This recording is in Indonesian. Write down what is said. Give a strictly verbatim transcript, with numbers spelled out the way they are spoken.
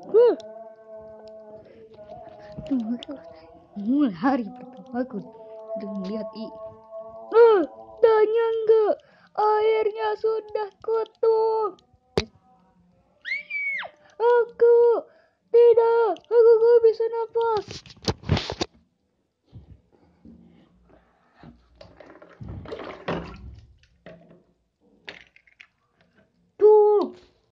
Uh. Mulai hari pertamaku untuk melihat i. Uh, tanya enggak, airnya sudah kotor. Aku tidak, aku gak bisa nafas.